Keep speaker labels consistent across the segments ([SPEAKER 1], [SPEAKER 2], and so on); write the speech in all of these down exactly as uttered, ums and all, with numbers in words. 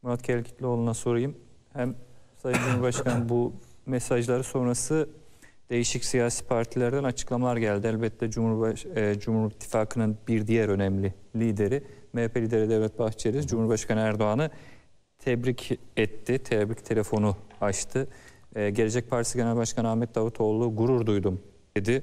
[SPEAKER 1] Murat Kelkitloğlu'na sorayım. Hem Sayın Cumhurbaşkanı bu mesajları sonrası değişik siyasi partilerden açıklamalar geldi. Elbette Cumhurbaş e, Cumhur İttifakı'nın bir diğer önemli lideri M H P lideri Devlet Bahçeli, Cumhurbaşkanı Erdoğan'ı tebrik etti. Tebrik telefonu açtı. E, Gelecek Partisi Genel Başkanı Ahmet Davutoğlu gurur duydum dedi.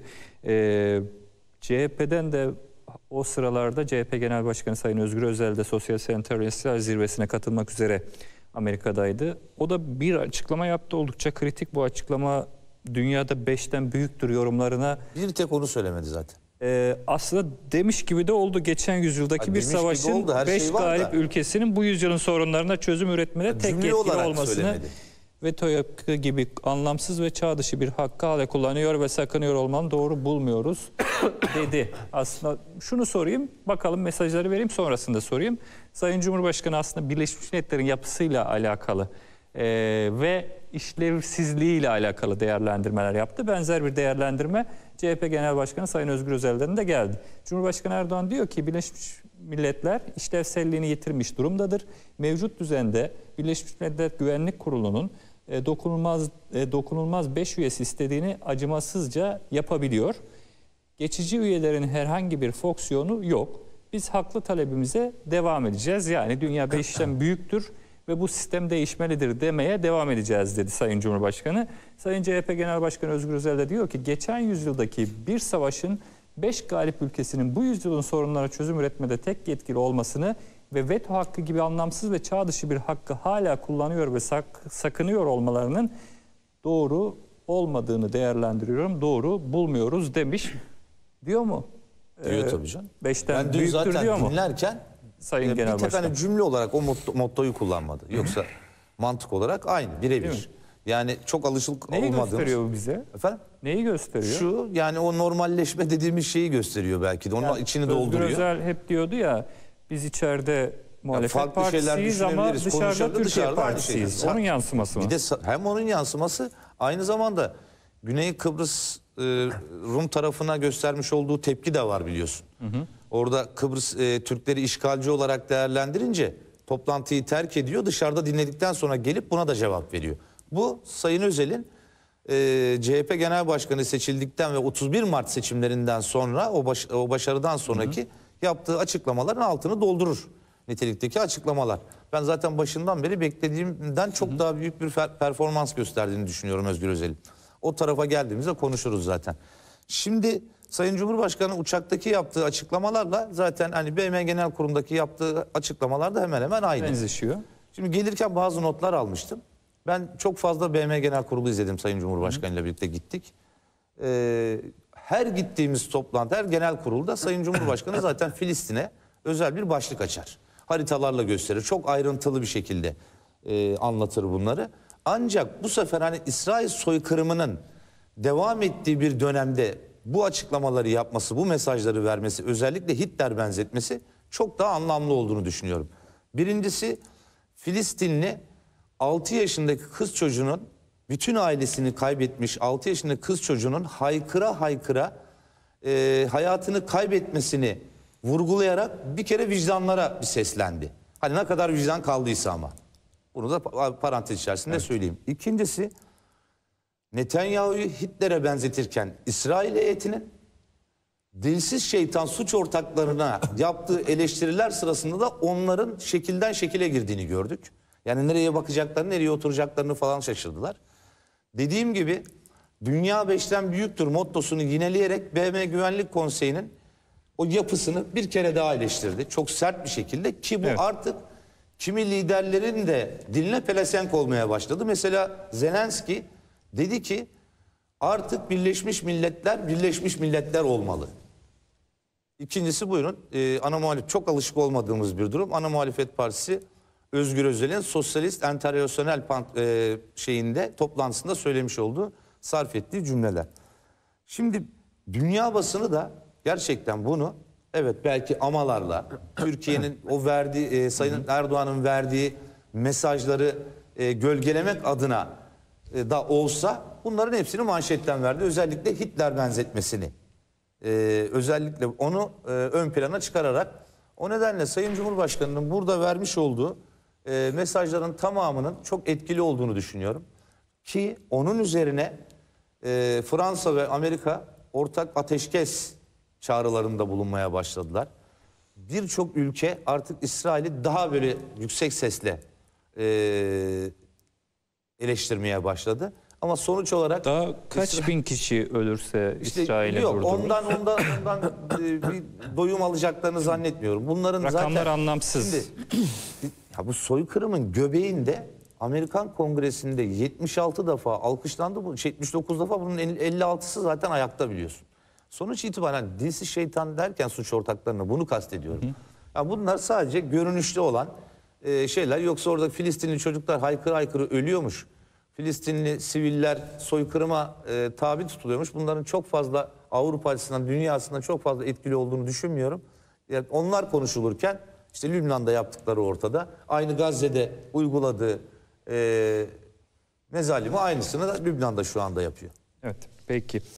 [SPEAKER 1] E, C H P'den de o sıralarda C H P Genel Başkanı Sayın Özgür Özel de Sosyal Enternasyonel zirvesine katılmak üzere Amerika'daydı. O da bir açıklama yaptı. Oldukça kritik bu açıklama. Dünyada beşten büyüktür yorumlarına.
[SPEAKER 2] Bir tek onu söylemedi zaten.
[SPEAKER 1] Ee, aslında demiş gibi de oldu. Geçen yüzyıldaki ha, bir savaşın oldu, beş şey galip da. ülkesinin bu yüzyılın sorunlarına çözüm üretmede ha, tek yetkili olmasını söylemedi. Veto hakkı gibi anlamsız ve çağ dışı bir hakkı hala kullanıyor ve sakınıyor olmanı doğru bulmuyoruz dedi. Aslında şunu sorayım, bakalım mesajları vereyim, sonrasında sorayım. Sayın Cumhurbaşkanı aslında Birleşmiş Milletler'in yapısıyla alakalı e, ve işlevsizliğiyle alakalı değerlendirmeler yaptı. Benzer bir değerlendirme C H P Genel Başkanı Sayın Özgür Özel'den de geldi. Cumhurbaşkanı Erdoğan diyor ki Birleşmiş Milletler işlevselliğini yitirmiş durumdadır. Mevcut düzende Birleşmiş Milletler Güvenlik Kurulu'nun e, dokunulmaz e, dokunulmaz beş üyesi istediğini acımasızca yapabiliyor. Geçici üyelerin herhangi bir fonksiyonu yok. Biz haklı talebimize devam edeceğiz. Yani dünya beşten büyüktür ve bu sistem değişmelidir demeye devam edeceğiz dedi Sayın Cumhurbaşkanı. Sayın C H P Genel Başkanı Özgür Özel de diyor ki geçen yüzyıldaki bir savaşın beş galip ülkesinin bu yüzyılın sorunlara çözüm üretmede tek yetkili olmasını ve veto hakkı gibi anlamsız ve çağ dışı bir hakkı hala kullanıyor ve sak sakınıyor olmalarının doğru olmadığını değerlendiriyorum. Doğru bulmuyoruz demiş. Diyor mu?
[SPEAKER 2] Diyor ee, tabii canım.
[SPEAKER 1] Beşten
[SPEAKER 2] ben dün
[SPEAKER 1] büyüktür
[SPEAKER 2] zaten
[SPEAKER 1] diyor mu?
[SPEAKER 2] dinlerken
[SPEAKER 1] Sayın
[SPEAKER 2] e,
[SPEAKER 1] Genel
[SPEAKER 2] bir tek
[SPEAKER 1] Başkan.
[SPEAKER 2] hani cümle olarak o motto, mottoyu kullanmadı. Yoksa mantık olarak aynı, birebir. Yani çok alışık
[SPEAKER 1] Neyi
[SPEAKER 2] olmadığımız.
[SPEAKER 1] Neyi gösteriyor bu bize?
[SPEAKER 2] Efendim?
[SPEAKER 1] Neyi gösteriyor?
[SPEAKER 2] Şu, yani o normalleşme dediğimiz şeyi gösteriyor belki de. Onun yani, içini
[SPEAKER 1] Özgür
[SPEAKER 2] dolduruyor.
[SPEAKER 1] Özgür Özel hep diyordu ya, biz içeride muhalefet partisiyiz ama dışarıda Türkiye partisiyiz. Onun yansıması mı?
[SPEAKER 2] Bir de hem onun yansıması, aynı zamanda Güney Kıbrıs e, Rum tarafına göstermiş olduğu tepki de var biliyorsun. Hı hı. Orada Kıbrıs e, Türkleri işgalci olarak değerlendirince toplantıyı terk ediyor. Dışarıda dinledikten sonra gelip buna da cevap veriyor. Bu Sayın Özel'in e, C H P Genel Başkanı seçildikten ve otuz bir Mart seçimlerinden sonra o, baş, o başarıdan sonraki hı hı. yaptığı açıklamaların altını doldurur nitelikteki açıklamalar. Ben zaten başından beri beklediğimden çok hı hı. daha büyük bir performans gösterdiğini düşünüyorum Özgür Özel'in. O tarafa geldiğimizde konuşuruz zaten. Şimdi Sayın Cumhurbaşkanı uçaktaki yaptığı açıklamalarla zaten hani B M Genel Kurulu'ndaki yaptığı açıklamalar da hemen hemen aynı.
[SPEAKER 1] Benzeşiyor.
[SPEAKER 2] Şimdi gelirken bazı notlar almıştım. Ben çok fazla B M Genel Kurulu izledim, Sayın Cumhurbaşkanı ile birlikte gittik. Ee, her gittiğimiz toplantı, her genel kurulda Sayın Cumhurbaşkanı zaten Filistin'e özel bir başlık açar. Haritalarla gösterir. Çok ayrıntılı bir şekilde e, anlatır bunları. Ancak bu sefer hani İsrail soykırımının devam ettiği bir dönemde bu açıklamaları yapması, bu mesajları vermesi, özellikle Hitler benzetmesi çok daha anlamlı olduğunu düşünüyorum. Birincisi, Filistinli altı yaşındaki kız çocuğunun, bütün ailesini kaybetmiş altı yaşındaki kız çocuğunun haykıra haykıra e, hayatını kaybetmesini vurgulayarak bir kere vicdanlara bir seslendi. Hani ne kadar vicdan kaldıysa ama. Bunu da parantez içerisinde evet. söyleyeyim. İkincisi, Netanyahu'yu Hitler'e benzetirken İsrail heyetinin dilsiz şeytan suç ortaklarına yaptığı eleştiriler sırasında da onların şekilden şekile girdiğini gördük. Yani nereye bakacaklarını, nereye oturacaklarını falan şaşırdılar. Dediğim gibi dünya beşten büyüktür mottosunu yineleyerek B M Güvenlik Konseyi'nin o yapısını bir kere daha eleştirdi. Çok sert bir şekilde ki bu evet. artık kimi liderlerin de diline pelesenk olmaya başladı. Mesela Zelenski dedi ki artık Birleşmiş Milletler Birleşmiş Milletler olmalı. İkincisi buyurun ee, ana muhalefet, çok alışık olmadığımız bir durum. Ana Muhalefet Partisi Özgür Özel'in Sosyalist Enternasyonel e, şeyinde toplantısında söylemiş olduğu, sarf ettiği cümleler. Şimdi dünya basını da gerçekten bunu evet belki amalarla Türkiye'nin o verdiği e, Sayın Erdoğan'ın verdiği mesajları e, gölgelemek adına e, da olsa bunların hepsini manşetten verdi. Özellikle Hitler benzetmesini e, özellikle onu e, ön plana çıkararak, o nedenle Sayın Cumhurbaşkanı'nın burada vermiş olduğu e, mesajların tamamının çok etkili olduğunu düşünüyorum. Ki onun üzerine e, Fransa ve Amerika ortak ateşkes çağrılarında bulunmaya başladılar. Birçok ülke artık İsrail'i daha böyle yüksek sesle e, eleştirmeye başladı. Ama sonuç olarak
[SPEAKER 1] daha kaç
[SPEAKER 2] İsrail,
[SPEAKER 1] bin kişi ölürse
[SPEAKER 2] işte
[SPEAKER 1] İsrail'e
[SPEAKER 2] yok,
[SPEAKER 1] vurdu.
[SPEAKER 2] ondan ondan ondan e, bir doyum alacaklarını zannetmiyorum. Bunların
[SPEAKER 1] rakamlar
[SPEAKER 2] zaten
[SPEAKER 1] anlamsız.
[SPEAKER 2] Şimdi, ya bu soykırımın göbeğinde Amerikan Kongresi'nde yetmiş altı defa alkışlandı, bu yetmiş dokuz defa, bunun elli altısı zaten ayakta biliyorsun. Sonuç itibaren dilsiz şeytan derken suç ortaklarına bunu kastediyorum. Hı hı. Ya bunlar sadece görünüşte olan e, şeyler, yoksa orada Filistinli çocuklar haykırı haykırı ölüyormuş. Filistinli siviller soykırıma e, tabi tutuluyormuş. Bunların çok fazla Avrupa açısından, dünya açısından çok fazla etkili olduğunu düşünmüyorum. Yani onlar konuşulurken işte Lübnan'da yaptıkları ortada. Aynı Gazze'de uyguladığı e, mezalimi aynısını da Lübnan'da şu anda yapıyor.
[SPEAKER 1] Evet, peki.